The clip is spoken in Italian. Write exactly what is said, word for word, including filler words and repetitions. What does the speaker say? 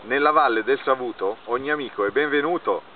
Nella valle del Savuto ogni amico è benvenuto.